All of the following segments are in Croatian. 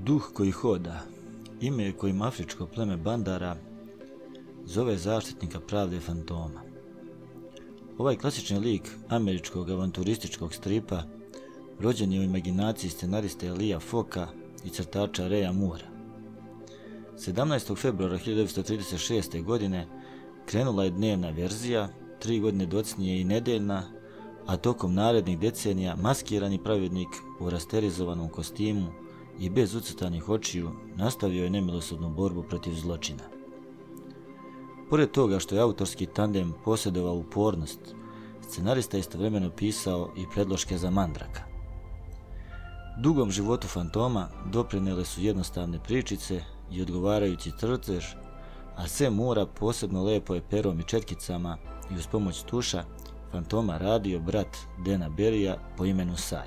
Duh koji hoda, ime kojim afričko pleme Bandara zove zaštitnika pravde Fantoma. Ovaj klasični lik američkog avanturističkog stripa rođen je u imaginaciji scenariste Lia Foka i crtača Raya Moora. 17. februara 1936. godine krenula je dnevna verzija, 3 godine docnije i nedeljna, a tokom narednih decenija maskirani pravednik u rasterizovanom kostimu i bez ucrtanih očiju nastavio je nemilosrdnu borbu protiv zločina. Pored toga što je autorski tandem posjedovao upornost, scenarista je istovremeno pisao i predloške za Mandraka. Dugom životu Fantoma doprinele su jednostavne pričice i odgovarajući crtež, a sve Moora posebno lepo je perom i četkicama i uz pomoć tuša Fantoma radio brat Dana Barrya po imenu Sai.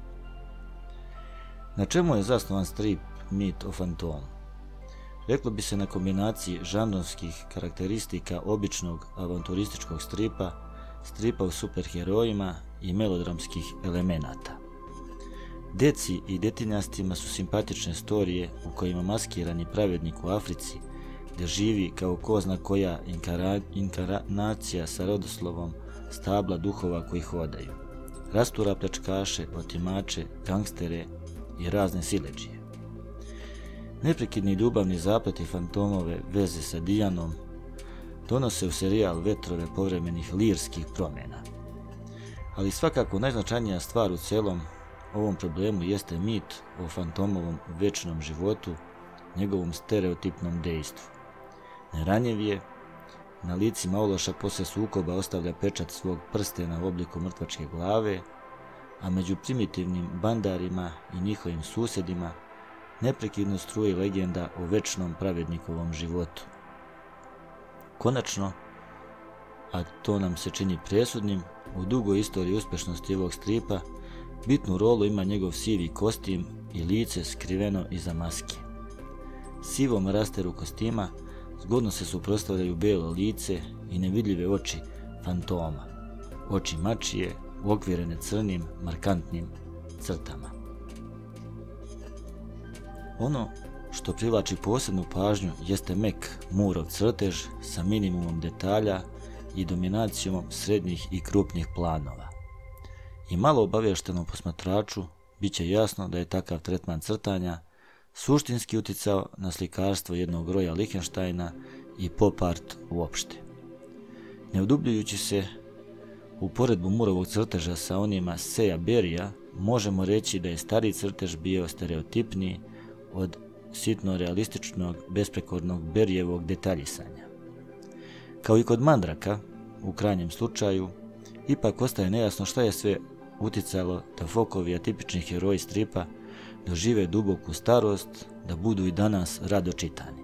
Na čemu je zasnovan strip Mit o Fantomu? Reklo bi se na kombinaciji žanrovskih karakteristika običnog avanturističkog stripa u superherojima i melodramskih elemenata. Deci i detinjastima su simpatične storije u kojima maskirani pravednik u Africi, gdje živi kao ko zna koja inkarnacija sa rodoslovom stabla duhova koji hodaju, rastura pljačkaše, otimače, gangstere i razne siledžije. Neprekidni ljubavni zapleti Fantomove veze sa Dianom donose u serijal vetrove povremenih lirskih promjena. Ali svakako najznačajnija stvar u celom ovom problemu jeste mit o Fantomovom večnom životu, njegovom stereotipnom dejstvu. Neranjiv je, na licima ološa posle sukoba ostavlja pečat svog prstena u obliku mrtvačke glave, a među primitivnim bandarima i njihovim susjedima neprekidno struji legenda o večnom pravednikovom životu. Konačno, a to nam se čini presudnim, u dugoj istoriji uspešnosti ovog stripa bitnu rolu ima njegov sivi kostim i lice skriveno iza maske. Sivom rasteru kostima zgodno se suprotstavljaju belo lice i nevidljive oči Fantoma, oči mačije uokvirene crnim, markantnim crtama. Ono što privlači posebnu pažnju jeste mek Moorov crtež sa minimumom detalja i dominacijom srednjih i krupnih planova. I malo obavještenom posmatraču bit će jasno da je takav tretman crtanja suštinski uticao na slikarstvo jednog Roya Lichtensteina i pop art uopšte. Ne udubljujući se u poredbu Moorovog crteža sa onima Saya Barrya, možemo reći da je stariji crtež bio stereotipniji od sitno realističnog, besprekornog Barryjevog detaljisanja. Kao i kod Mandraka, u krajnjem slučaju, ipak ostaje nejasno šta je sve uticalo da Fokovi atipični heroji stripa dožive duboku starost, da budu i danas rado čitani.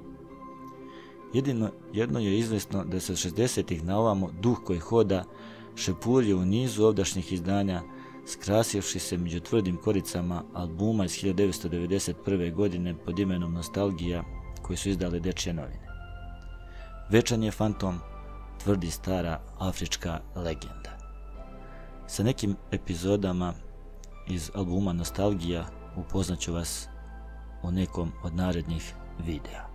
Jedno je izvesno da se od 60-ih na ovamo duh koji hoda šepurio u nizu ovdašnjih izdanja, skrasivši se među tvrdim koricama albuma iz 1991. godine pod imenom Nostalgija koji su izdale dečje novine. Večan je Fantom, tvrdi stara afrička legenda. Sa nekim epizodama iz albuma Nostalgija upoznaću vas u nekom od narednih videa.